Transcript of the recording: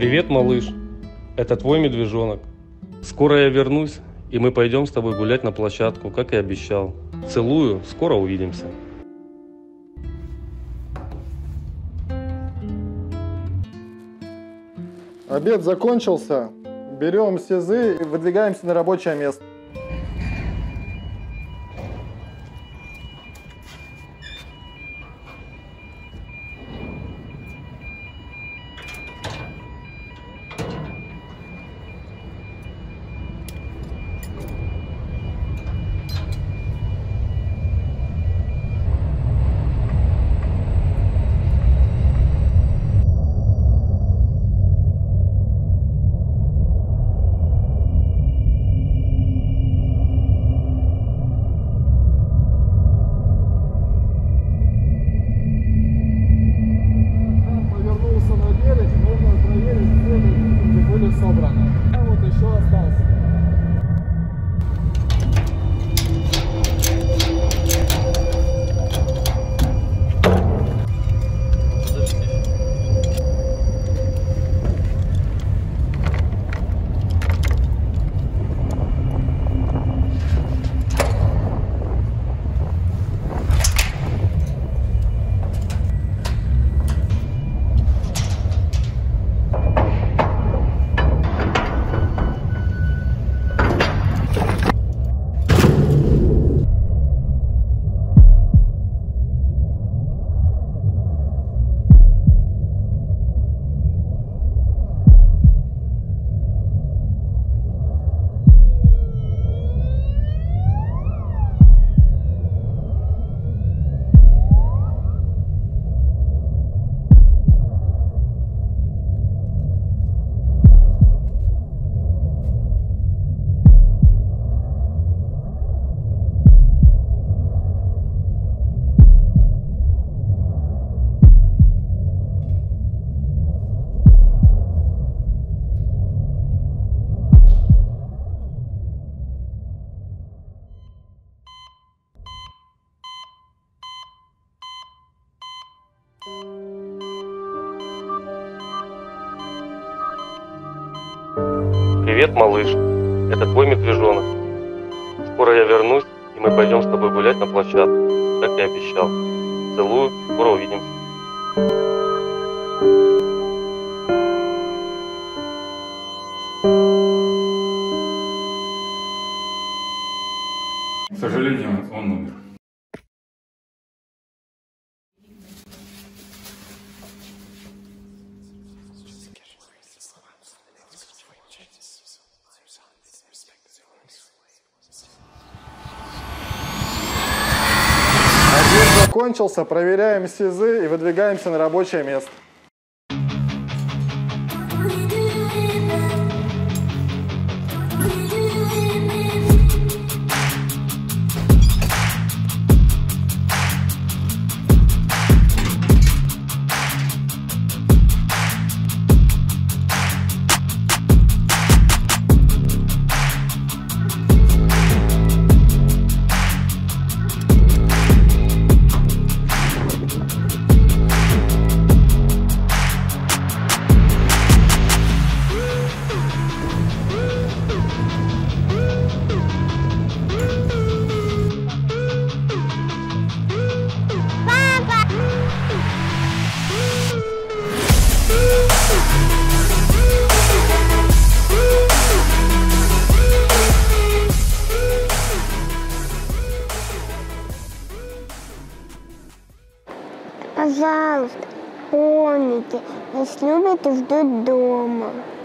Привет, малыш. Это твой медвежонок. Скоро я вернусь, и мы пойдем с тобой гулять на площадку, как и обещал. Целую, скоро увидимся. Обед закончился. Берем СИЗы и выдвигаемся на рабочее место. Привет, малыш. Это твой медвежонок. Скоро я вернусь, и мы пойдем с тобой гулять на площадку, как и обещал. Целую, скоро увидимся. К сожалению, он умер. Обед закончился, проверяем СИЗы и выдвигаемся на рабочее место. Пожалуйста, помните, нас любят и ждут дома.